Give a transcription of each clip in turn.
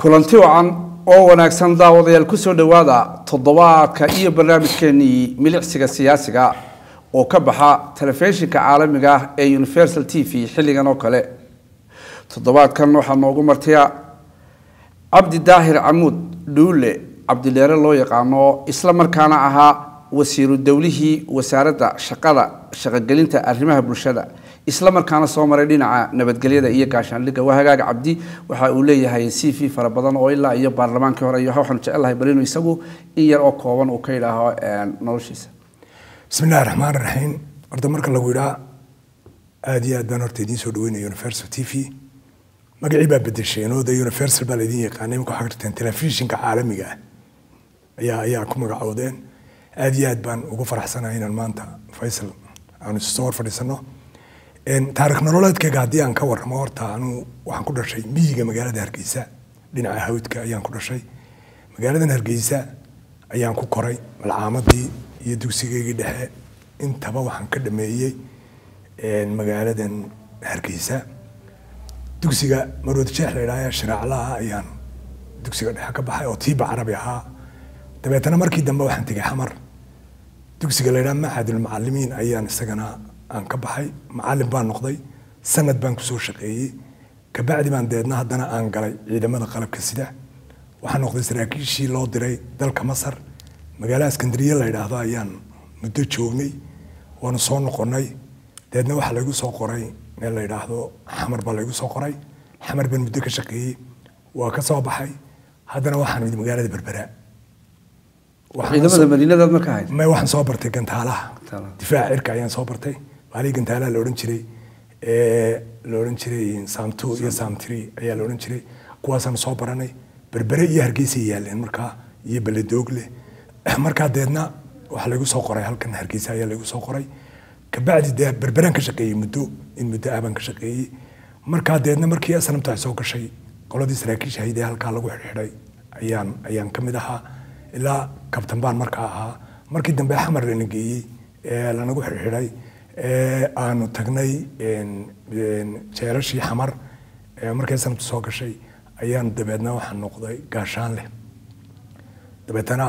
kulanti wacan oo wanaagsan daawadayaal ku soo dhawaada toddobaadka iyo barnaamijkeennii milicsiga siyaasiga oo ka baxa telefishinka caalamiga ah ee Universal TV xilligan oo kale toddobaadkan waxaa noogu martaya Cabdi Daahir Amuud Duule Cabdileere loo yaqaano isla markaana ahaa wasiiru dawlihii wasaaradda shaqagelinta arrimaha bulshada isla markaana soo maray dhinaca nabadgelyada iyo gaashaanliga wahagaaga Cabdi waxa uu leeyahay CV fara badan oo ilaa iyo baarlamaankii hore iyo waxaan jecelahay barino isagu in yar oo kooban uu ka ilaaho noloshiisa bismillaahir rahmaanir rahiim horta marka lagu yiraahdo aad iyo aad baan horta idin soo dhaweynay Universal TV magacii baa bedeshay oo Universal baa idin yaqaanay ku xaqirteen telefishinka caalamiga ayaa ku magacoodeen aad iyo aad baan ugu faraxsanahay inaan maanta Faisal aan soo fadhiisano taariikh nololeedkayga haddii aan ka warramo horta anu waxaan ku dhashay miyiga magaalada Hargeysa dhinaca hawdka ayaan ku dhashay magaaladan Hargeysa ayaan ku koray malcaamadii iyo dugsigeygii dhexe intaba waxaan ka dhameeyay magaaladan Hargeysa dugsiga Marood Sheekh la yiraahdo sharaaclaha ayaan dugsiga dhexe ka baxay oo tiiba Carabi ahaa dabeetana markii dambe waxaan tagay Xamar dugsiga la yiraahdo Maxadul Macallimiin ayaan isagana aan ka baxay macallin baan noqday sanad baan ku soo shaqeeyay ka bacdi baan deedna haddana aan galay ciidamada qalabka sida waxaan noqday saraakiishii loo diray dalka Masar magaalada Iskandariya la yiraahdo ayaan muddo joognay waan soo noqonay deedna waxa lagu soo qoray meel la yiraahdo Xamar baa lagu soo qoray Xamar baan muddo ka shaqeeyay waa ka soo baxay haddana waxaan mid magaalada Berbera ciidamada Madiinada markaa ahayd ma waxaan soo bartay gantaalaha difaac cirka ayaan soo bartay baalii gantaalaha la oran jiray Saam2 iyo Saam3 ayaa la oran jiray kuwaasaan soo baranay Berbera iyo Hargeysa yaaleen markaa iyo Beledoogle markaa deedna waxa lagu soo qoray halkan Hargeysa ayaa lagu soo qoray ka bacdi Berberaan ka shaqeeyay muddo aan ka shaqeeyay markaa deedna markii aslamta soo gashay qoladii saraakiisha hay'adda halka lagu xidhay ayaan ka mid ahaa ilaa kabtan baan markaa ahaa markii dambe Xamar la nageeyay lanagu xidhay aanu tagnay jeelashii Xamar markay sanad soo gashay ayaan dabeedna waxaan noqday gaashaan leh dabeetana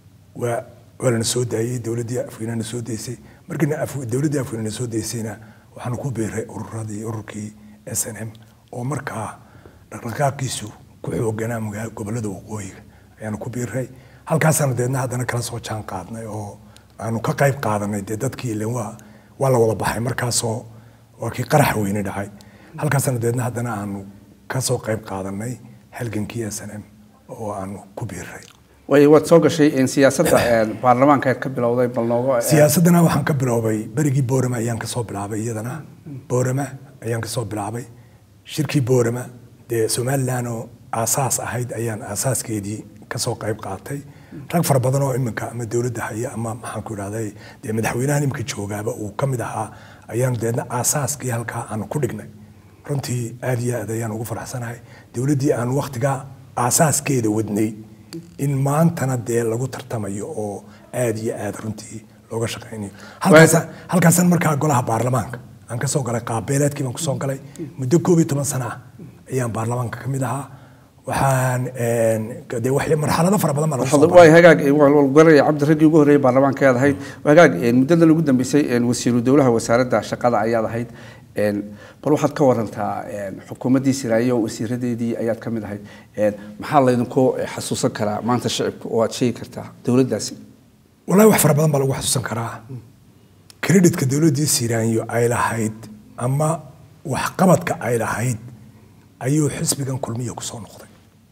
waa la soo daayay dawladda Afghanistan soo deysay markii dawladda Afghanistan soo deysayna waxaan ku beeray ururkii SNM oo markaa dhaqdhaqaaqiisu ku xooganaa magaalada gobolada waqooyiga ayaan ku beeray halkaasaan deedna haddana kala soo jaan qaadnay oo aanu ka qayb qaadanay dadkii ilaa waa la wada baxay markaasoo waa kii qarax weyne dhacay halkaasaan deedna haddana aanu ka soo qayb qaadanay halgankii SNM oo aanu ku biiray way wad soo gashay in siyaasadda baarlamaanka ka bilowday bal nooga siyaasadana waxaan ka biloobay barigii Boorama ayaan ka soo bilaabay iyadana Boorama ayaan ka soo bilaabay shirkii Boorama Somaliland oo aasaas ahayd ayaan aasaskeedii ka soo qayb qaatay rag fara badan oo iminka ama dawladda haya ama maxaan ku yiraahday madaxweynaha imka joogaaba uu kamid ahaa ayaan deedna aasaaskii halka aan ku dhignay runtii aad iyo aad ayaan ugu faraxsanahay dawladdii aan waqtiga aasaskeeda wadnay in maantana lagu tartamayo oo aad iyo aad runtii looga shaqeynayo halkaasaan markaa golaha baarlamaanka aan ka soo galay qaabeeleedkii baan ku soo galay muddo 12 sano ayaan baarlamaanka kamid ahaa waxaan wax marxalado fara badan ma lagu way hagaag walgaray Cabdi Ragi ugu horeeyay baarlamaanka aad ahayd hagaag muddada lagu dambeysay wasiiru dawlaha wasaaradda shaqada ayaad ahayd bal waxaad ka warantaa xukuumadii Siraayo wasiiradeedii ayaad kamid ahayd maxaa la idinku xasuusan karaa maanta shacabka oo aad sheegi kartaa dawladdaasi wallahi wax fara badan baa lagu xasuusan karaa credit-ka dawladii Siraayo ay lahayd ama wax qabadka ay lahayd ayuu xisbigan kulmiye ku soo noqday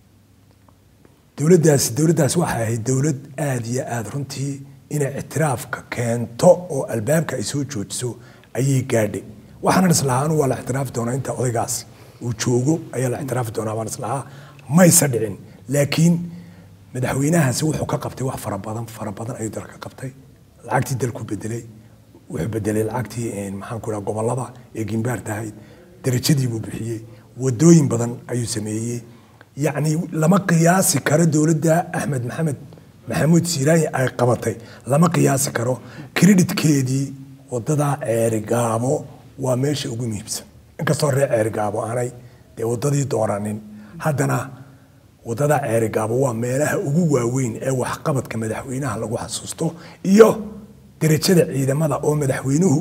dawladdaas waxa ahayd dawlad aad iyo aad runtii inay ictiraafka keento oo albaabka ay soo joojiso ayay gaadhay waxaan islahaan waa la ictiraaf doonaa inta odaygaas uu joogo ayaa la ictiraaf doonaa waan islahaa ma isa dhicin laakiin madaxweynahaasi wuxuu ka qabtay wax fara badan ayuu dalka qabtay lacagtii dalku bedelay wuxuu bedelay lacagtii maxaan ku yiraahdaa gobolada ee Gimbaarta ahayd darajadii buu bixiyay wadooyin badan ayuu sameeyay يعني لما قياسي كره دولة أحمد محمود سيراني أي قبطي لما قياسي كره كريدت كيدي وضدا عرقابو وماشي أقوم يبسم إنك صار عرقابو أنا دي وضدي دورانين هادنا wadada ceerigaabo waa meelaha ugu waaweyn ee waxqabadka madaxweynaha lagu xasuusto iyo darajada ciidamada oo madaxweynuhu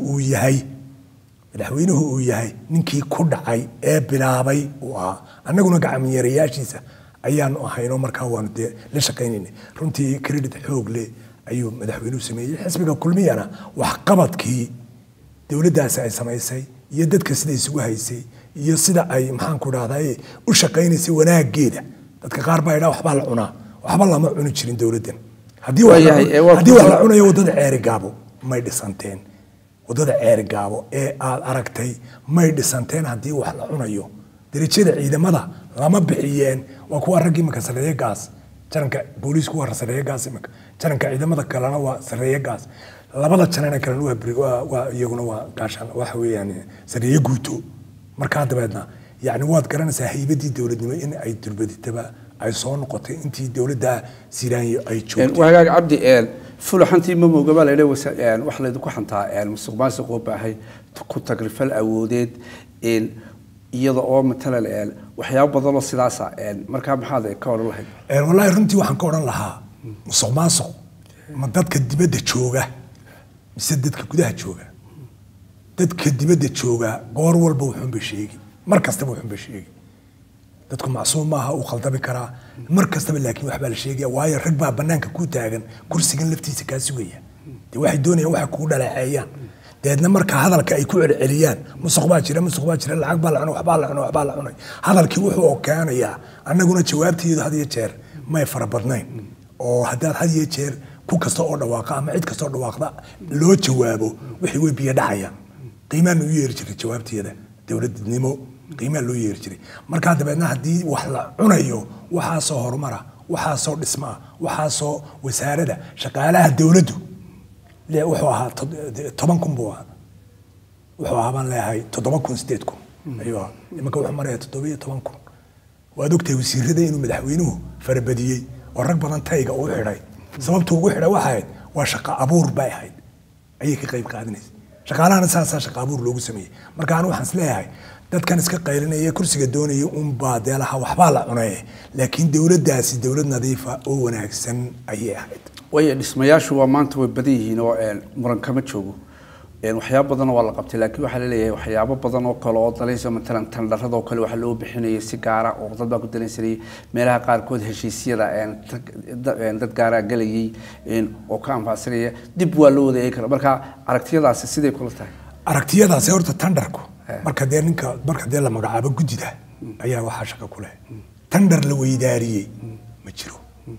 uu yahay ninkii ku dhacay ee bilaabay uu ahaa annaguna gacmiyeerayaashiisa ayaanu ahayno markaa waanu dee la shaqaynaynay runtii credit xoog leh ayuu madaxweynuhu sameeyey xisbiga kulmiyana waxqabadkii dowladdaasi ay samaysay iyo dadka sida isugu haysay iyo sida ay maxaan ku dhahday u shaqaynaysay wanaageeda dadka qaar baa idhaa waxbaa la cunaa waxba lama cuni jirin dowladdan haddii wax la cunayo wadada ceerigaabo may dhisanteen wadada ceerigaabo ee aad aragtay may dhisanteen haddii wax la cunayo darajada ciidamada lama bixiyeen waa kuwa raggii marka sareeyo gaas jaranka booliisku waa sareeyo gaas imika jaranka ciidamada kalena waa sareeyo gaas labada janana kalena waa iyaguna waa gaashan waxa weeyaan sareeyo guuto markaa dabeedna yani waad garanaysaa haybadii dowladnimo in ay durbaditaba ay soo noqotay intii dowladda Siiraanyo ay joogtay wagaag cabdi fulaxantii ma moogaba leeyahay wax la idinku xantaa musuqmaasuq oo baahay ku tagrifal awoodeed iyada oo matalan waxyaabo badan oo sidaas markaa maxaad ka oran lahayd wallahi runtii waxaan ka oran lahaa musuqmaasuq ma dadka dibadda jooga mise dadka gudaha jooga dadka dibadda jooga goor walba wuxuu basheegi mar kastaba wuxuu basheegi dadku macsuum maaha uu qaldabi karaa mar kastaba laakiin waxba la sheegaya waayo rag baa banaanka ku taagan kursigan laftiisa ka sugaya waxay doonayaan waxa ku dhaleeceeyaan deedna marka hadalka ay ku celceliyaan musuq baa jira lacag baa la cuno waxbaa la cunay hadalkii wuxuu ogaanayaa annaguna jawaabteedu had iyo jeer may farabadnayn oo haddaad had iyo jeer ku kasta oo dhawaaqa ama cid kasta oo dhawaaqda loo jawaabo wixii way biyo dhacayaan qiimaan u yeeri jiray jawaabteeda dowladnimo qiimaan loo yeeri jiray marka dabeedna haddii wax la cunayo waxaa soo horumara waxaa soo dhismaa waxaa soo wasaarada shaqaalaha dowladdu wuxuu ahaa 10,000 buu ahaa wuxuu ahaa baan leeyahay 7,000 ayuu ahaa imanka wuxuu maraya 17,000 waad ogtahay wasiirada inuu madaxweynuhu farabadiyey oo rag badan tayga uu xidhay sababtu ugu xidhay waxa ahayd waa shaqo abuur bay ahayd ayay ka qayb qaadanaysa shaqaalahana saasa shaqo abuur loogu sameeyay marka aan waxaan isleeyahay dadkan iska qaylinaya kursiga doonaya baa deelaha waxbaa la cunay laakiin dowladdaasi dowlad nadiifa oo wanaagsan ayay ahayd way dhismayaashu waa maanta way badan yihiin oo muran kama joogo waxyaabo badan waa la qabtay laakiin waxa la leeyahay waxyaabo badan oo kale oo dalayso matalan tandarrada oo kale waxa loo bixinayay si gaar ah oo dad baa ku dalaysanay meelaha qaar kood heshiisyada dad gaar ah galayay oo ka anfacsanaya dib waa loo waday kara marka aragtiyadaasi sidee kula tahay aragtiyadaasi horta tandarku marka dee la magacaabo gudida ayaa waxa shaqo ku leh tandar la weydaariyay ma jiro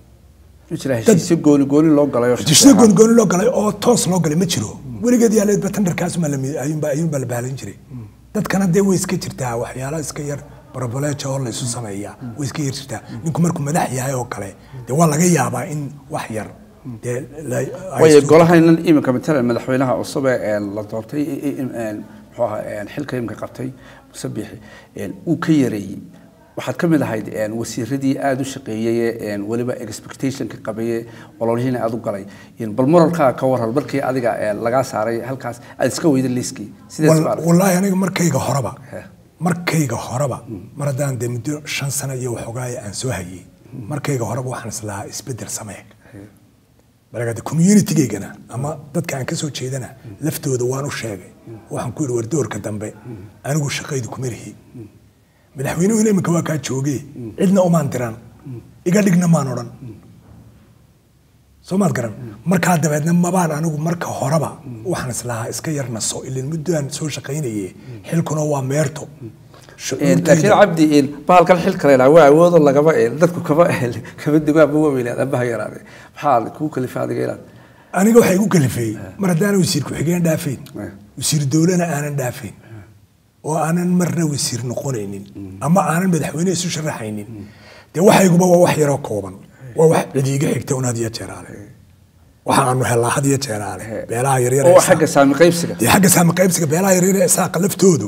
heshiisyo gooni loo galay oo toos loo galay ma jiro weligeed yaaleedba tandarkaas ayuunbaa la baalan jiray dadkana dee way iska jirtaa waxyaala iska yar baraboleeja oo la isu sameeyaa way iska yar jirtaa ninku markuu madax yahay oo kale dee waa laga yaabaa in wax yar way golahaynan iminka matalan madaxweynaha cusub ee la doortay muxuu ahaa xilka iminka qabtay musabixi uu ka yareeyay waxaad ka mid ahayd wasiiradii aad u shaqeeyay waliba expectation ka qabay ololihiina aad u galay bal moralka ka waran markii adiga laga saaray halkaas aad iska weyday liiskii sidaas baa wallahi aniga markayga horaba mar haddaan dee muddo 5 sano iyo waxoogaa aan soo hayay markayga horaba waxaan islahaa isbedel sameey balagada community-gaygana ama dadka aan ka soo jeedana laftooda waan u sheegay waxaan ku yiri war doorka dambe anigu shaqaydu ku mirihi madaxweynuhu iminka waa kaa joogay cidna umaan diran iga dhigna maan odhan soo maad garan markaa dabeedna mabaan anigu marka horeba waxaan islahaa iska yarna soo ilin muddaan soo shaqaynayay xilkuna waa meerto laakiin cabdi bahalkan xil kale waa awoodo lagaba dadku kaba dugaa buu weeylaad abaha yaraade maxaa ku kalifay adiga ilaad aniga waxay ku kalifay mar haddaan wasiir ku xigeen dhaafeen wasiir dawladna aanan dhaafeen oo aanan marna wasiir noqonaynin ama aanan madaxweyne isu sharaxaynin de waxayguba waa wax yaro kooban waa wax cidiga xigta una hadiya jeeraale waxaanu helaa hadiya jeeraale beelaha yaryar oo xagga saami qaybsiga beelaha yaryar ee saaq laftoodu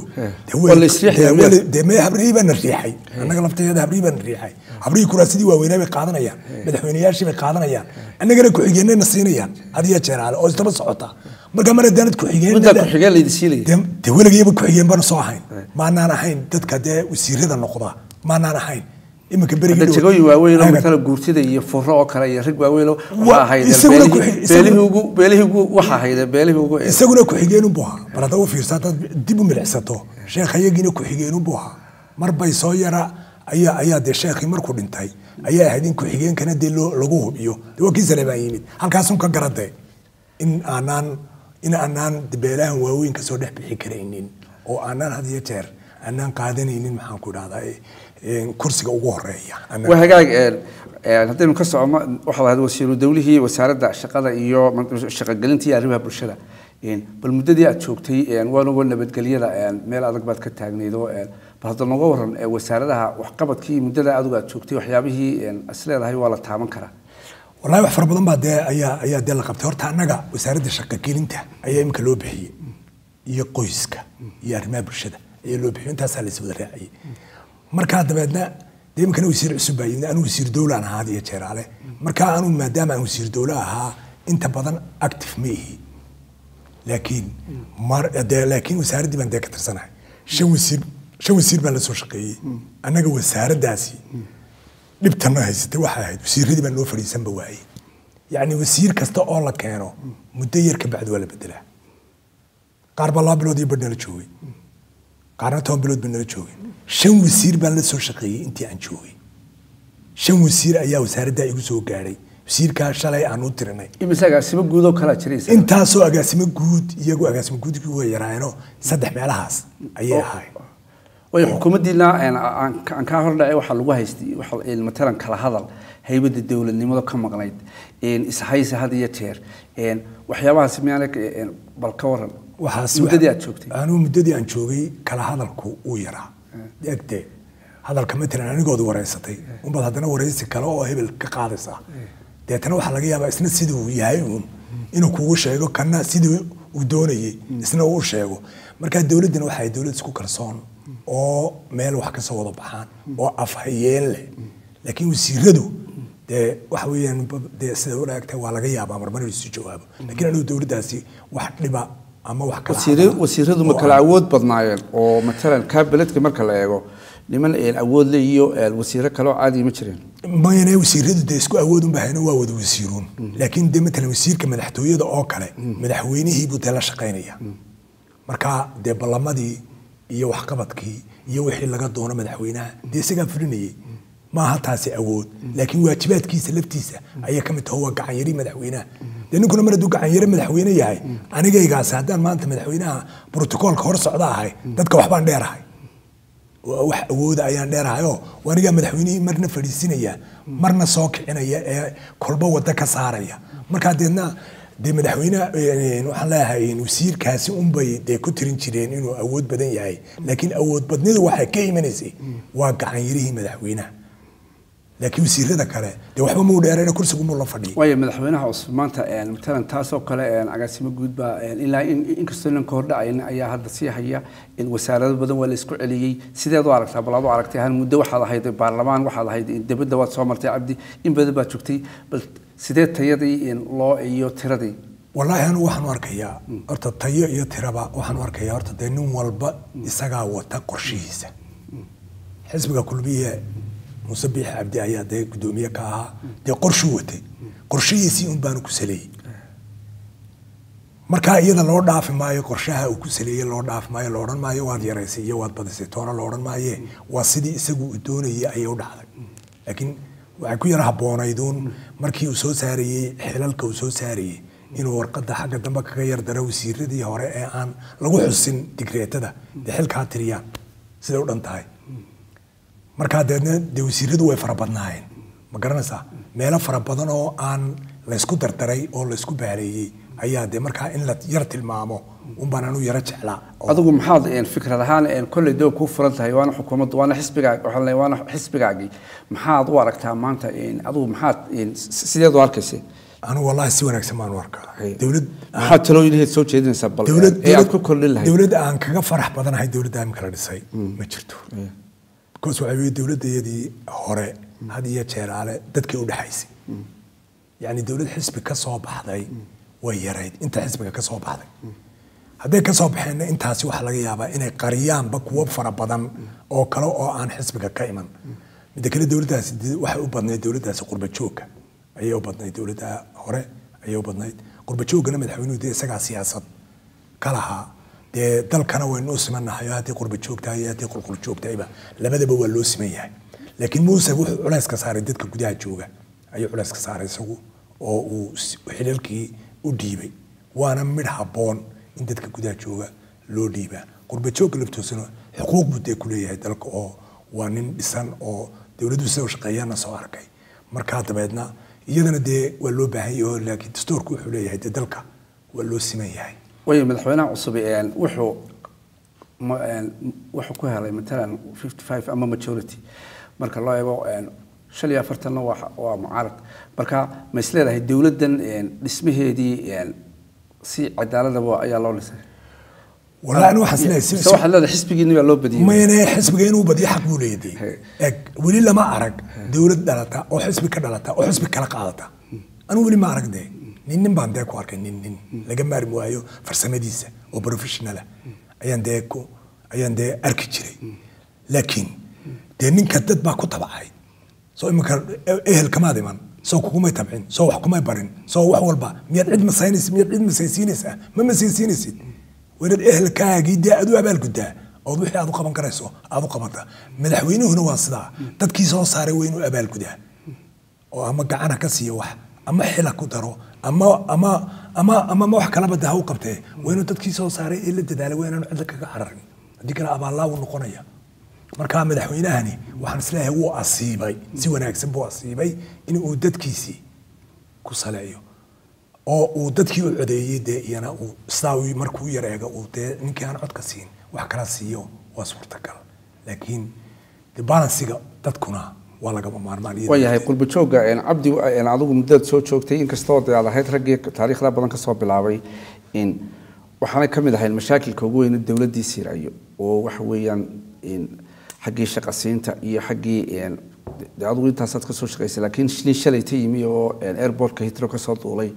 de ma habriiban riixay annaga lafteeda habriiban riixay habrii kuraasidii waaweynaa bay qaadanayaan madaxweynayaashii bay qaadanayaan annagana ku xigeenna siinayaan hadiya jeeraale oo isdaba socota marka mar haddaan ku xigeen leedisiilay de weligeeba ku xigeen baan soo ahayn maanaan ahayn dadka dee wasiirada noqda maanaan ahayn iminka berigi hadda jagooyin waaweyn oo matala guurtida iyo furro oo kale iyo rag waaweyn oo waxa ahayd beelihii ugu isaguna ku xigeen u buuxa barada u fiirsato dib u milicsato sheekhayagiina ku xigeen u buuxa mar bay soo yara ayaa de sheekhi markuu dhintay ayaa ahayd in ku xigeenkana de lagu hubiyo wakiisana baa yimid halkaas ka garade in aanaan beelahan waaweyn ka soo dhex bixi karaynin oo aanaan had iyo jeer aanaan qaadanaynin maxaan ku dhahdaa kursiga ugu horeeya waa hagaag haddaynu ka socono waxaad ahayd wasiiru dawlihii wasaaradda shaqada iyo shaqagelinta iyo arrimaha bulshada bal muddadii aad joogtay waanagoo nabadgelyada meel adag baad ka taagnaydoo bal hadda nooga waran wasaaradaha waxqabadkii muddada adigu aad joogtay waxyaabihii isleedahay waa la taaban karaa wallahi wax fara badan baa dee ayaa dee la qabtay horta annaga wasaaradda shaqagelinta ayaa imika loo bixiyey iyo qoyska iyo arrimaha bulshada ayaa loo bixiyey intaasaa la iswada raaciyey markaa dabeedna dee iminkana wasiir cusub baa yimid anuu wasiir dowle aan ahaa iyo jeeraale markaa anuu maadaama aan wasiir dowle ahaa inta badan active ma ihi laakiin wasaaraddii baan dee ka tirsanahay shan wasiir baan la soo shaqeeyey annaga wasaaraddaasi dhibtana haysatay waxay ahayd wasiiradii baan loo fadhiisanba waayey yacni wasiir kasta oo la keeno muddo yar ka bacdi waa la bedelaa qaar baa 2 bilood iyo badh nala joogay qaarna 10 bilood ba nala joogay 5 wasiir baan la soo shaqeeyey intii aan joogay 5 wasiir ayaa wasaaradda igu soo gaaray wasiirka shalay aan u tirinay imisa agaasimo guud oo kala jiraysa intaasoo agaasimo guud iyagu agaasimo guud ku yaraayno 3 meelahaas ayay ahayd way xukuumaddiina aan ka hordhacay waxa lagu haystay waxa matalan kala hadal haybada dawladnimada ka maqnayd ishaysa had iyo jeer waxyaabahaas miyaanay bal ka waran waxaas muddadii aad joogtay anuu muddadii aan joogay kala hadalku uu yaraa eegtee hadalka matalan anigoodu wareysatay unbad haddana wareysi kale oo hebel ka qaadaysa deetana waxaa laga yaabaa isna siduu yahay inuu kugu sheego kana siduu uu doonayay isna uu sheego marka dawladdana waxay dawlad isku kalsoon oo meel wax ka soo wada baxaan oo afhayeen leh laakiin wasiiradu de waxa weeyaan de sida wanaagtay waa laga yaabaa marmar inuu soo jawaabo laakiin anuu dawladdaasi wax dhiba ama wax kala wasiiradu ma kala awood badnaayeen oo matalan kaabiladka marka la eego niman awood leh iyo wasiiro kale oo caadi ma jireen mayne wasiiradu de isku awood u baahayna waa wada wasiiruun laakiin de matalan wasiirka madaxtooyada oo kale madaxweynihii buu la shaqeynaya marka de ballamadii iyo waxqabadkii iyo wixii laga doono madaxweynaha de isaga fulinayay ma aha taasi awood laakiin waajibaadkiisa laftiisa ayaa ka mid tahay waa gacan yari madaxweynaha de ninkuna mar hadduu gacan yari madaxweyne yahay anigaygaas haddaan maanta madaxweynaha brotocoolka hor socda ahay dadka waxbaan dheerahay wax awooda ayaan dheerahay oo anigaa madaxweynihii marna fadhiisinaya marna soo kicinaya ee kolba wada ka saaraya markaa deedna de madaxweyne waxaan leeyahay wasiirkaasi unbay de ku tirin jireen inuu awood badan yahay laakiin awood badnidu waxay ka imanaysay waa gacan yarihii madaxweynaha laakiin wasiirada kale de waxba muu dheerayna kursigu muu la fadhiyay way madaxweynaha cusub maanta matalan taasoo kale agaasimo guud baa ilaa inkastoo ninka hordhacayna ayaa hadda sii haya wasaarado badan waa la isku celiyey sideed u aragtaa bal aad u aragtay hal muddo waxaad ahayd baarlamaan waxaad ahayd dibadda waad soo martay cabdi in badan baad joogtay bal sidee tayadii loo iyo tiradii wallahi anu waxaan arkayaa horta tayo iyo tiraba waxaan arkayaa horta de nin walba isagaa wata qorshihiisa xisbiga kulmiye Muuse Biixi Cabdi ayaa de gudoomiye ka ahaa de qorshu watay qorshihiisii un baan ku saleeyay marka iyada loo dhaafi maayo qorshaha uu ku saleeyay loo dhaafi maayo loo oran maayo waad yaraysay iyo waad badisay toona loo oran maayo waa sidii isagu u doonayay ayay u dhacday laakiin waxay ku yara habboonaydun markii uu soo saarayay xilalka uu soo saarayay inuu warqadda xagga dambe kaga yar daro wasiiradii hore ee aan lagu xusin digreetada de xilkaa tiriyaan sida u dhan tahay markaa deedna de wasiiradu way fara badnaayeen ma garanaysaa meelo fara badan oo aan laysku dardaray oo laysku baaleeyey ayaa de markaa in la yar tilmaamo un baan anu yara jeclaa adigu maxaad fikrad ahaan kolley doo kuu furan tahay waana xukuumaddu waana xisbigaagii maxaad u aragtaa maanta adigu maxaad sideed u arkaysay anu wallahi si wanaagsan baan u arkaa dawlad maxaad talooyinaheed soo jeedinaysaa bal aad ku kordhin lahayd dawlad aan kaga farax badanahay dawladda imika la dhisay ma jirto because waxay weeyay dawladdeedii hore had iyo jeeraale dadkii u dhaxaysay yani dawlad xisbi ka soo baxday way yarayd inta xisbiga ka soo baxday hadday ka soo baxeen intaasi waxa laga yaabaa inay qariyaanba kuwa fara badan oo kale oo aan xisbiga ka iman midda kale dowladdaasi waxay u badnayd dowladdaasi qurba joogka ayay u badnayd dowladda hore ayay u badnayd qurba joogana madaxweynuhu dee isagaa siyaasad ka lahaa dee dalkana waynu u simanahay haddii qurba joogtahay iyo haddii qulqul joogtahayba labadaba waa loo siman yahay laakiin muuse wuxuu culays ka saaray dadka gudaha jooga ayuu culays ka saaray isagu oo uu xilalkii u dhiibay waana mid habboon in dadka gudaha jooga loo dhiibaa qurba joogga laftoosana xuquuq buu dee ku leeyahay dalka oo waa nin dhisan oo dowladdu sida u shaqeeyaana soo arkay markaa dabeedna iyadana dee waa loo baahan yahay laakiin dastuurku wuxuu leeyahay dee dalka waa loo siman yahay way madaxweynaha cusub wuxuu ku helay matalan 55 ama majority marka loo eego 45 waa mucaarad marka ma isleedahay dowladdan dhismaheedii si cadaalad ah ayaa loo dhisay والله أنا واحد سنة سو واحد لا حسبي إنه لو بدي ما أنا حسبي إنه بدي حق وليدي ولي لا ما أرق دولة دلتا أو حسبي كدلتا أو حسبي كلا قالتا أنا ولي ما أرق ده نين بانديك وارك نين لكن ما رموايو فرسمديسة أو بروفيشناله أيان ديكو أيان ده أركيجري لكن ده نين كتت ما كنت بعيد سو إما كان الكمادي من سو حكومة تبعين سو حكومة برين سو وحول با ميت عد مساينس ميت عد مسايسينس ما مسايسينس ورد كاجي ده أدو أبال قدام أو ضحي أدو قبان كرسو أدو قبانته مدحوينه هنا واصدا تدكيسو صار وينو أبال قدام أو أما قعنا كسي واحد أما حلا كدرو أما ما وح كلام ده هو قبته وينو تدكيسو صار إلا تدال وينو عندك كعررني ديك أنا أبا الله والنقونية مركا مدحوينه هني وحنسلاه هو أصيبي سوى ناكسب هو أصيبي إنه تدكيسي كسلايو oo dadkii u codeeyay iyana uu saawi markuu yareega uu ninkii aan cod ka siin wax kala siiyo waa suurtagal laakiin balance-ga dadkuna waa laga maarmaan way yahay qulba jooga abdi adigu muddo soo joogtay in kastoo ay ahayd ragii taariikhda badan ka soo bilaabay in waxaana kamid ahayn mashaakilka ugu weyn dawladii Siiraayo oo wax weeyaan in xaqii shaqasiinta iyo xaqii adigu intaas ka soo shaqeysay laakiin shalay taymi oo airport-ka Heathrow ka soo duulay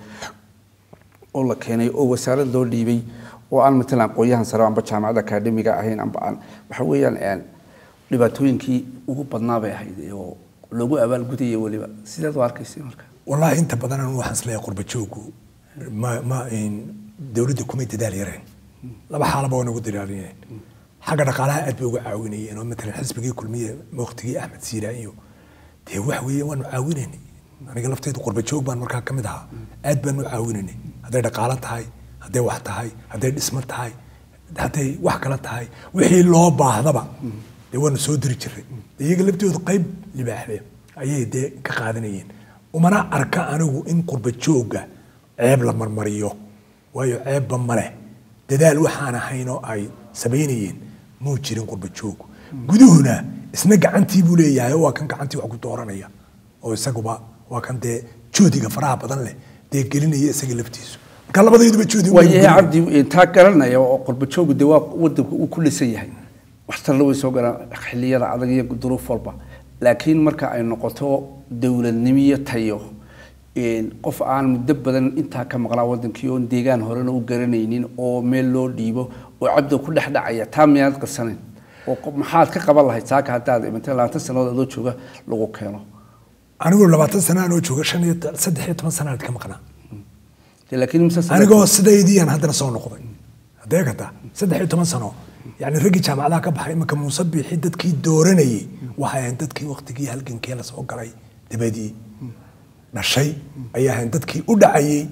oo la keenay oo wasaaradda loo dhiibay oo aan matalan qoyahan sare amba jaamacada academiga ahayn amba aan waxa weeyaan dhibaatooyinkii ugu badnaa bay ahayd oo lagu abaal gudayay waliba sidaad u arkaysay marka wallahi inta badan aan waxaan isleeyahay qurba joogu ma in dawladdu kuma dadaal yareen laba xaalaba oo nagu dadaalayeen xagga dhaqaalaha aad bay uga caawinayeen oo matalan xisbigii kulmiye waqtigii Axmed Siiraayo dee wax weeye waan caawinaynay aniga lafteedu qurba joog baan markaa kamid ahaa aad baan u caawinaynay haday dhaqaale tahay haday wax tahay haday dhismo tahay haday wax kala tahay wixii loo baahdaba dee waan soo diri jiray iyaga laftoodu qayb libaaxle ayay dee ka qaadanayeen umana arka anigu in qurba jooga ceeb la marmariyo waayo ceebba male dadaal waxaan ahaynoo ay sameynayeen muu jirin qurba joog guduhuna isna gacantii buu leeyahay waa kan gacantii wax ku dooranaya oo isaguba waa kan dee joodiga faraha badan leh dee gelinaya isaga laftiisu marka labadayduba joodi way abdi inta garanaya oo qurba joogu dee waa wadanku uu ku lisan yahay waxtar loo soo garan xilliyada adag iyo duruuf walba laakiin marka ay noqoto dawladnimo tayo qof aan muddo badan inta ka maqlaa wadankii oo deegaan horena u garanaynin oo meel loo dhiibo oo cabdo ku dhaxdhacaya taamiyaad qarsanin oo maxaad ka qaban lahayd saaka hadaad inta 20 sanadood oo jooga lagu keeno anigu 20 sano oo jooga 13 sano ka maqnaa laakiin anigu sideedii aan hadda soo noqday adeegata 13 sano يعني رجع جامعة كبحر إما كمصبي حدة كي دورني وحياة حدة كي وقت كي هلكن كيلا سوق علي تبدي نشيء أيه حدة كي أدعي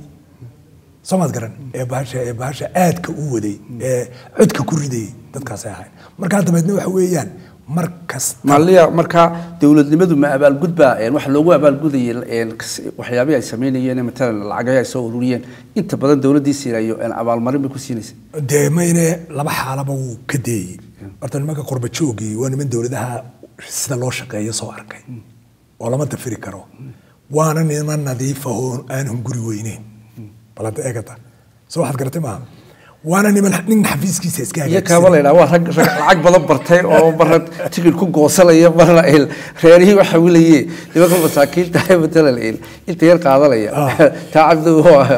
سمعت قرن باشا عاد كأودي عد ككردي تتكاسح مركز تبدي وحويان مركز ماليا مركز دولة لماذا ما أبى الجدبة يعني واحد لو أبى الجدي وحيابي يسميني يعني مثلا العجاية يسووريين أنت بدل دولة دي سيرايو أنا أبى المريم بكوسينيس ده ما ينه لبح على بو كدي أرتن ما كقرب تشوقي وأنا من دولة ده سيد الله شقي يصور كي ولا ما تفرق كرو وأنا من نظيفة هون أنهم قريوينين بلاد إيجاتا سو واحد قرأت معهم وانا نمن حفيز كيس كاغا يا كابل لا waa rag lacag badan bartay oo barad tigir ku goosanaya barna il reerihi waxa wilayay dibaqa masaakiinta ay badalay inta yar qaadalaya taacabdu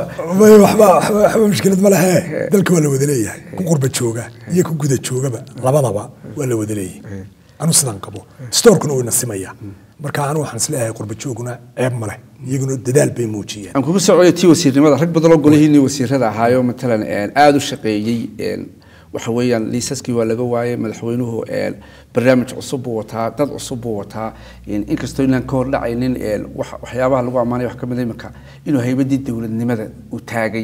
waxba mushkilad ma laha dalka wala wada leeyahay ku qurba jooga iyo ku guda joogaba labadaba wala wada leeyahay anu sidaan qabo stoorkuna way nasimaya marka anu waxaan isleeyahay qurba jooguna ceeb ma leh iyaguna dadaal bay muujiyeen aan kugu socday tii wasiirnimada rag badan oo golihiinii wasiirada ahaayo matalan aad u shaqeeyay waxa weeyaan liisaskii waa laga waayay madaxweynuhu barnaamij cusub uu wataa dad cusub uu wataa inkastoo inaan ka hor dhacaynin waxyaabaha lagu amaanay wax kamid imika inuu haybadii dawladnimada uu taagay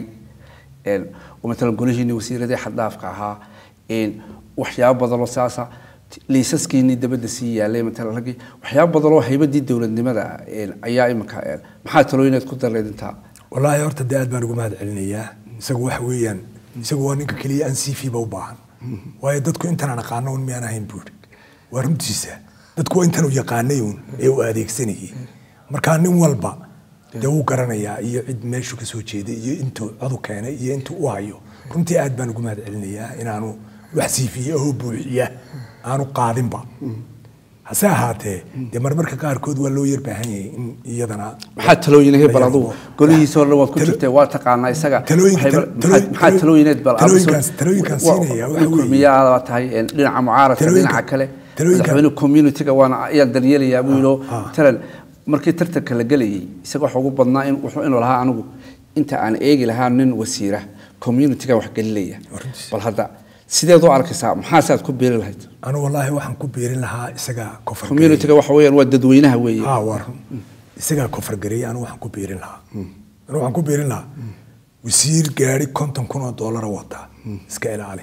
oo matalan golihiinii wasiiradii xaddaafka ahaa waxyaabo badan oo saasa liisaskiinii dabadda sii yaalay matalan ragii waxyaabo badan oo haybadii dawladnimada ayaa imika maxaa talooyineed ku darleedintaa wallaahi horta dee aad baan ugu mahad celinayaa isagu waxa weeyaan isagu waa ninka kaliya aan CV ba u baahan waayo dadku intaan aan aqaano un miyaan ahayn buuri waa runtiisa dadku waa intaan u yaqaanay un ee u adeegsanayay markaa nin walba dee wuu garanayaa iyo cid meeshu ka soo jeeday iyo intuu codu keenay iyo intuu u hayo runtii aad baan ugu mahad celinayaa inaanu wax CV oo buuxiya aanu qaadinba hase ahaatee dee marmarka qaarkood waa loo yar baahan yahay in iyadana maxaa talooyinay bal adigu golihiisa hore waad ku jirtay waa taqaanaa isaga maxaa talooyineed bal talooyinkan siinaya waxa weeye miyaa tahay dhinaca mucaaradka dhinaca kale madaxweyne community-ga waana ayaan daryeelayaa buu yidho talan markii tartanka la gelayay isaga waxa ugu badnaa inuu lahaa anigu inta aan eegi lahaa nin wasiira community-ga wax gelinaya bal hadda sideed u arkaysaa maxaa saad ku beeri lahayd anu wallaahi waxaan ku beerin lahaa isaga kofar community-ga waxa weeyaan waa dadweynaha weeye war isaga kofar gareeyay anu waxaan ku beerin lahaa anu waxaan ku beerin lahaa wasiir gaari $50,000 wata iska ilaali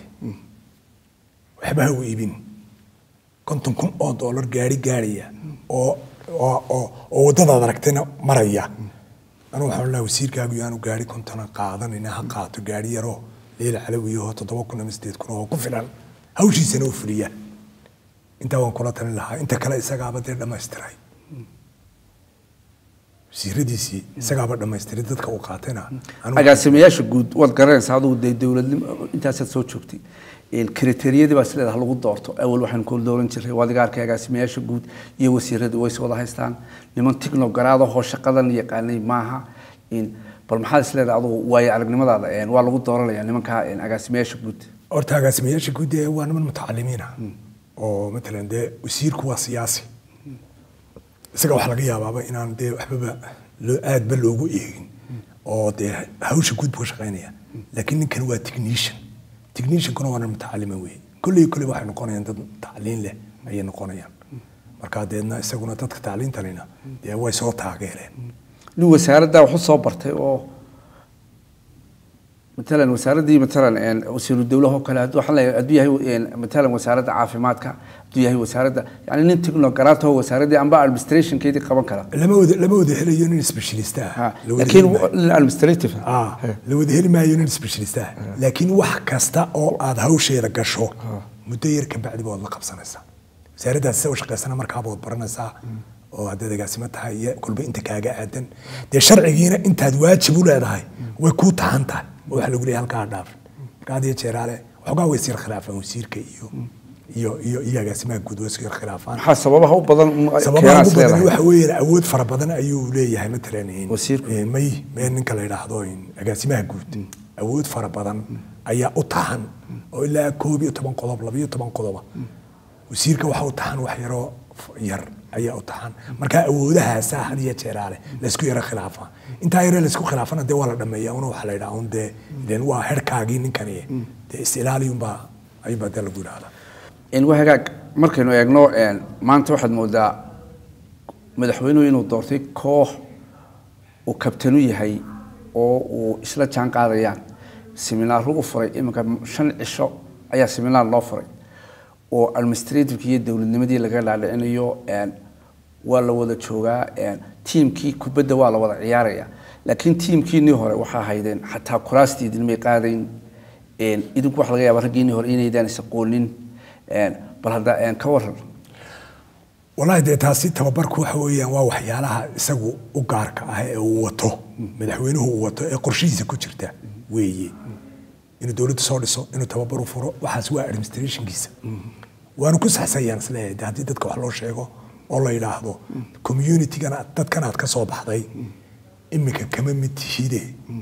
waxba ha u iibin $50,000 gaariya oo wadada aragtayna maraya anu waxaan lahaa wasiirkaagu yaanu gaari 50 qaadanina ha qaato gaari yaro ليلة على وياه تطبق كنا مستيد كنا وقفنا هوشي سنو فريا انت وان كلاتنا لها انت كلا اسقابة لما استراي سيرديسي اسقابة لما استراي دتك وقاتنا agaasimayaasha guud wad garanaysaa adigu dawladnimo intaas aad soo joogtay kriteeriyada baa sileedahay lagu doorto awal waxaan ku dooran jiray wadiga arkay agaasimayaasha guud iyo wasiiradu way soo wada haystaan niman tiknoogaraado oo shaqadan yaqaanay maaha bal maxaa isleedahay adigu way aragnimadaada waa lagu dooranayaa nimanka agaasimayaasha guud horta agaasimayaasha guud waa niman mutacalimiina oo matalan dee wasiirku waa siyaasi isaga wax laga yaabaaba inaan dee waxbaba aad ba loogu eegin oo dee hawsha guud buu shaqaynaya laakiin ninkan waa technician-kuna waa mutacalima weeye kulley waxay noqonayaan dad tacliin leh ayay noqonayaan markaa deedna isaguna dadka tacliintanina dee way soo taageereen nin wasaaradda wax soo bartay oo مثلا وزارة مثلا وزير الدولة هو كله أدوية مثلا وزارة عافيماتك أدوية وزارة يعني ننتقل قراته هو وزارة أنباء المستريشن كذي قبل كلام لما وده هلا يونين سبيشاليستا لكن المستريتيف لو وده هلا ما يونين سبيشاليستا لكن واحد كاستا أو هذا شيء ذا قشوا مدير كبعد والله قبصنا سا وزارة السوي شقة سنة مركبة برنا سا وهذا قاسمتها هي كل بنت كاجا ده شرعيين أنت هدوات ولا هاي ويكون تعنتها waxa lagu leeyahay halka dhaaf qaadiye jeeraale xogaa way sir khilaafan wasiirka iyo agaasimaha guud way sir khilaafan waxa sababaha u badan waxa weeye awood fara badan ayuu leeyahay matalan wasiirku may ninka la yiraahdo agaasimaha guud awood fara badan ayaa u tahan oo ilaa 12 qodob 12 qodob wasiirka waxa u tahan wax yar ayaa u tahan marka awoodahaas hadiye jeeraale la isku yara khilaafa inta yar la isku khilaafana de wala dhameeyaa una waxa la yiraahdo de waa herkaagi ninkani de istilaaliyon ba ay badal lagu yiraahdo in waxaag markaynu eegno maanta waxaad moodaa madaxweynuhu inuu doortay koox uu kabtan u yahay oo uu isla jaan qaadayaan seminar u furay imika 5 cisho ayaa seminar loo furay oo administrative iyo dawladnimadii laga dhaadhicinayo waa la wada joogaa teamkii kubadda waa la wada ciyaaraya laakiin teamkiinii hore waxa haydeen xataa kuraastii idinmay qaadayn idinku wax laga yaabaa raggiinii hore inaydaan isaqoonin bal hadda ka waran والله ده تاسي تبارك وحويا وحيالها يسووا وقارك وطو مدحوينه وطو قرشيزة كتيرته ويجي إنه دولة صالصة إنه تبارك فرو وحسوا administration كيسة وأنا كوس حسيان سلاح ده هدي تدك وحلو شيء والله يلاحظه community كنا تدكنات كصوب حضي إمك كمان متشيده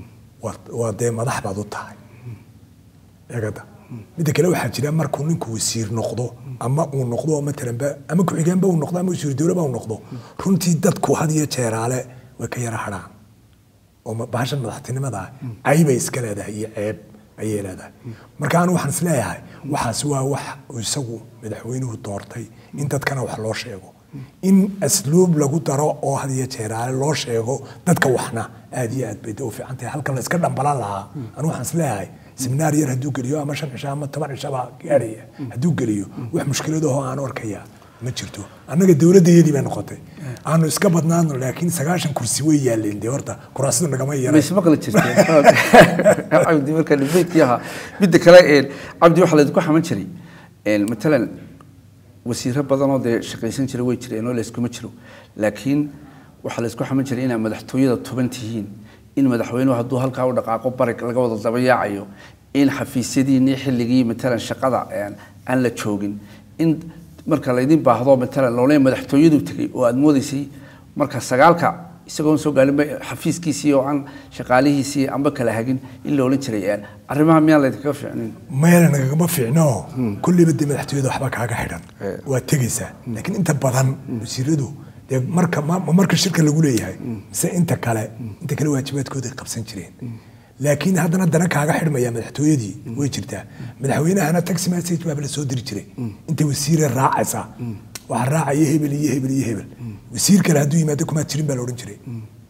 وده ما ضح بعض الطاي يا جدا بدك لو حاجة مركونين كوسير نقضه ama uu noqdo matalanba ama ku-xigeenba uu noqdo ama wasiir dowlaba uu noqdo runtii dadku had iyo jeeraale way ka yara hadhaan oo bahashan madaxtinimada caybay iska leedahay iyo ceeb ayay leedahay marka anu waxaan isleeyahay waxaas waa wax isagu madaxweynuhu doortay in dadkana wax loo sheego in asluub lagu daro oo had iyo jeeraale loo sheego dadka waxna aad iyo aad bay u fiican tahay halka la iska dhambalan lahaa anu waxaan isleeyahay seminaar yar hadduu geliyo ama 5 cisho ama 10 cisho baa gaaraya hadduu geliyo wax mushkiladahoo aan arkaya ma jirto annaga dawladdeedii bay noqotay aanu iska badnaano laakiin 9 kursi way yaaleen de horta kuraasadu nagama yaray ma kala jirtay cabdi marka dhibaydkiiha mid kale cabdi waxa la isku xaman jiray matalan wasiiro badan oo de shaqaysan jiray way jireen oo la isku ma jiro laakiin waxa la isku xaman jiray in madaxtooyada 10 in madaxweynuhu hadduu halkaa u dhaqaaqo barig laga wada dabayaacayo in xafiisyadiinii xilligii matalan shaqada aan la joogin in marka la idin baahdo matalan loolee madaxtooyadu tagay oo aad moodaysay marka 9ka isagoo soo gaalin xafiiskiisii oo aan shaqaalihiisii amba kala hagin in loo oran jiray arrimaha miyaan la idinka fiicnin meel nagama fiicno kulliba de madaxtooyada waxba kaaga xidhan waa tegaysaa laakiin inta badan wasiiradu marka shirka lagu leeyahay mise inta kale waajibaadkooda ay qabsan jireen laakiin haddana dana kaaga xidhmaya madaxtooyadii way jirtaa madaxweynahana taxi message baa la soo diri jiray inta wasiir raacaysa waxa raacaya hebel iyo hebel iyo hebel wasiir kale hadduu yimaado kuma jirin baa la oran jiray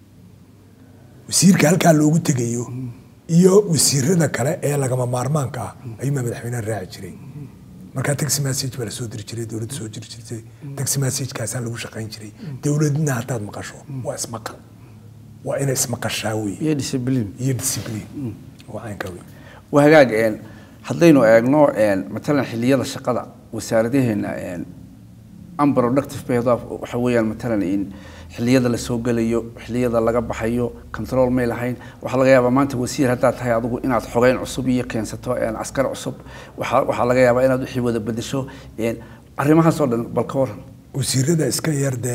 wasiirka halkaa loogu tegayo iyo wasiirada kale ee lagama maarmaanka ah ayuu madaxweynaha raaci jiray marka taxi message baa la soo diri jiray dawladda soo diri jirtay taxi message kaas lagu shaqayn jiray dawladna hadaad maqasho waa ismaqal waa inay ismaqashaa weey iyo discipline waxaan ka weey wahagaag haddaynu eegno matalan xilliyada shaqada wasaaradaheena unproductive bay waxa weeyaan matalan in xilliyada la soo galayo xilliyada laga baxayo control may lahayn waxa laga yaabaa maanta wasiir hadda tahay adigu inaad xogeyn cusub iyo keensato askar cusub waxa laga yaabaa inaad wixii wada bedesho arrimahaas oo dhan bal ka waran wasiirada iska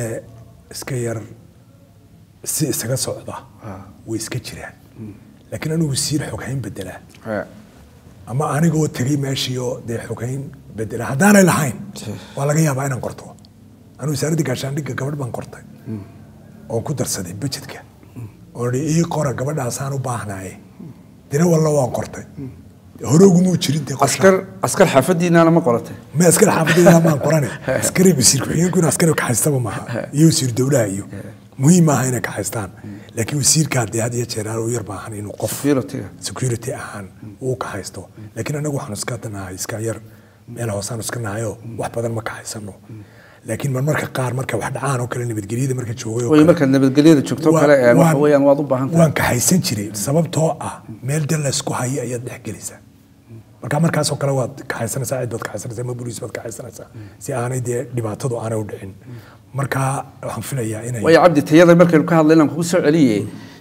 yar si isaga socda way iska jiraan laakiin anu wasiir xogeyn bedela ama anigoo tagay meeshiyo de xogeyn bedela haddaanay lahayn waa laga yaabaa inaan qorto anu wasaaradda gaashaandhigga gabadh baan qortay oo ku darsaday budgetka oo ii qora gabadhaasaan u baahnaay dina walla waan qortay horoogu jirin askar xaafadiina ma qoratay ma askar xaafadiina ma qoranay askari wasiir ku-xigeenku askari ka haystaba maaha iyo wasiir dawlaha iyo muhiim ah inay ka haystaan laakiin wasiirka hadii had iyo jeer uu yar baahan inuu qof security ahaan uu ka haysto laakiin anagu waxaan iska danahay iska yar meel hoosaan iska nahayo wax badan ma ka haysano laakiin marka qaar marka wax dhacaan oo kale nabadgelyada marka joogayo way marka nabadgelyada joogto kale waxa weeyaan waad u baahan tahay waan ka haysan jiray sababtoo ah meel dal la isku hayo ayaad dhex gelaysaa markaas oo kale waad ka haysanaysaa cid baad ka haysanaysaa ma booliis baad ka haysanaysaa si aanay dee dhibaatadu aanay u dhicin marka waxaan filayaa inay way cabdi tayada markaynu ka hadlaynaan kugu soo celiyay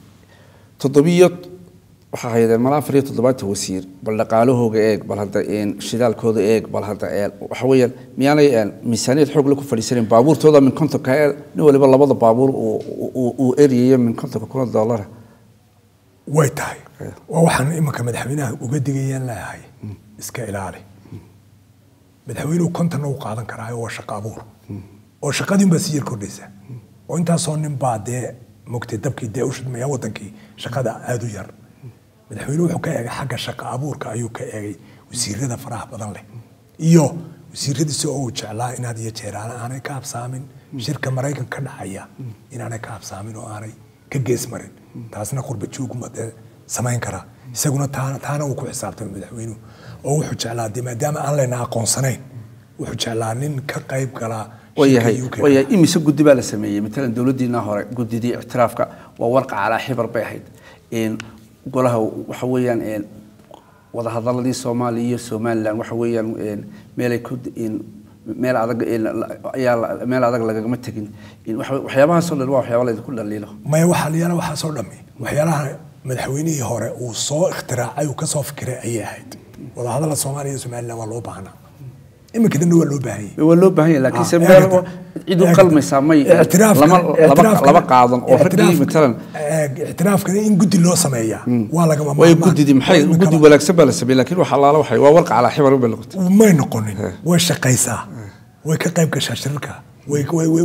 7 waxa hay'adeen mal 4 wasiir bal dhaqaalahooga eeg bal hadda shidaalkooda eeg bal hadda waxa weeyaan miyaanay miisaaniyad xoog la ku fadhiisaneen baabuurtooda min kontonka nin waliba labada baabuur uu eriyay min $50,000 way tahay waxaan imika madaxweynaha uga digayaan leeyahay iska ilaali madaxweynuhu konton uu qaadan karaa oo shaqo abuur oo shaqadii ba sii kordhaysa oo intaasoo nin baa dee mugtay dabkii dee u shidmaya wadankii shaqada aad u yar madaxweynuhu wuxuu ka eegay xagga shaqo abuurka ayuu ka eegay wasiirada faraha badan leh iyo wasiiradiisa oo uu jeclaa inaad iyo jeeraan aanay ka habsaamin shirka Mareykanka ka dhacaya inaanay ka habsaamin oo aanay ka gees marin taasna qurba jooguma samayn kara isaguna taana uu ku xisaabtay madaxweynuhu oo wuxuu jeclaa maadaama aan leena aqoonsanayn wuxuu jeclaa nin ka qayb gala way imise guddi baa la sameeyay matalan dawladdiina hore guddidii ictiraafka waa warqa calaa xibar bay ahayd golaha waxa weeyaan wada hadaladii Soomaaliya iyo Somaliland waxa weeyaan meel adag lagama tagin waxyaabaha soo dhan waa waxyaabo la isku dhaliilo ma waxa soo dhamay waxyaalaha madaxweynihii hore uu soo ikhtiraacay uu ka soo fikiray ayay ahayd wada hadalada Soomaaliya iyo Somaliland waa loo baahnaa imika dana waa loo baahan yahay laakiin sabab cid u qalmaysa may laba qaadan oo ragii matalan اعترافكنا إن قد الله سمايا ولا جماعة ويقد دي محي قد ولا كسب ولا سبيل لكن وحلال وحي وورق على حبر وبلغت وما ينقلن وش قيسة way ka qayb gashaa shirarka way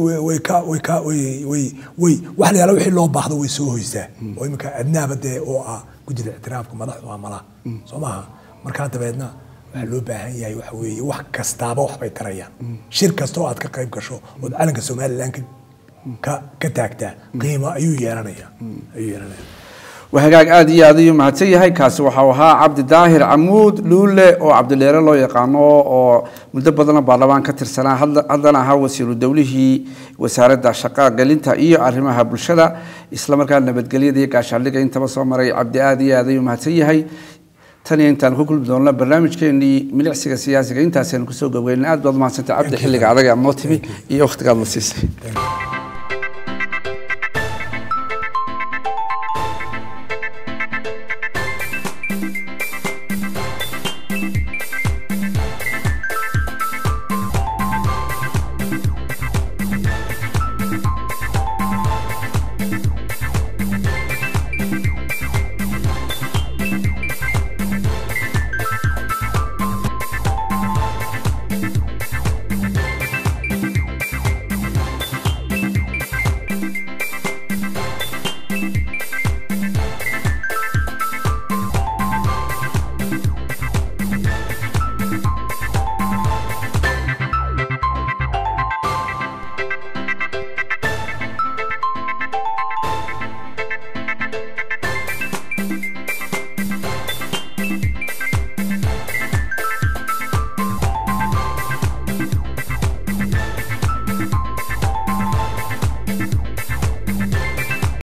wax la yaallo wixii loo baahdo way soo hoysaa oo imika adnaaba dee oo ah gudida ictiraafka madaxdu waa malaha soo maaha markaa dabeedna waxaa loo baahan yahay waxa weeye wax kastaaba waxbay tarayaan shir kasta oo aad ka qayb gasho ood calanka somaliland ka taagtaa qiimo ayuu yeelanayaa وهجاج آدي آدي معتيه هاي كاس وحوها عبد الداهر عمود لولة أو عبد الله الله يقانو أو مدبضنا برلمان كتر سنة هذا ها وسيل الدولة وسارد شقاء قلنتها إيه أرمها بالشدة إسلام كان نبت قليل ذيك عشان لقى أنت بس مري عبد آدي آدي معتيه هاي تاني أنت نقول بدون برنامج كأني ملعسك سياسي أنت سنكسوق وين أدب ما سنت عبد حلق على موتبي إيه أخت قبل السيسي